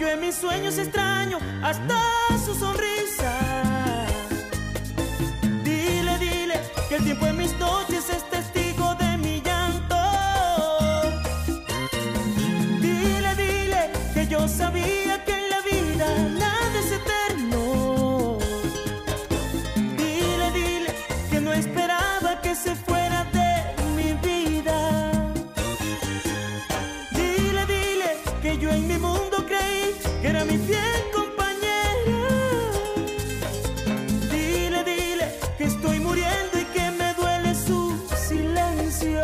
yo en mis sueños extraño hasta su sonrisa. Dile, dile que el tiempo en mis noches es testigo de mi llanto. Dile, dile que yo sabía que en la vida nada es eterno. Dile, dile que no esperaba que se fuera de mi vida. Dile, dile que yo en mi mundo creí que era mi fiel compañera. Dile, dile que estoy muriendo y que me duele su silencio.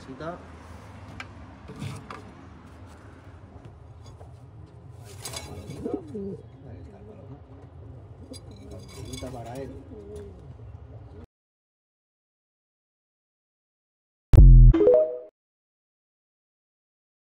Cita. Ahí está el balón. Ahí está el balón. Cita para él.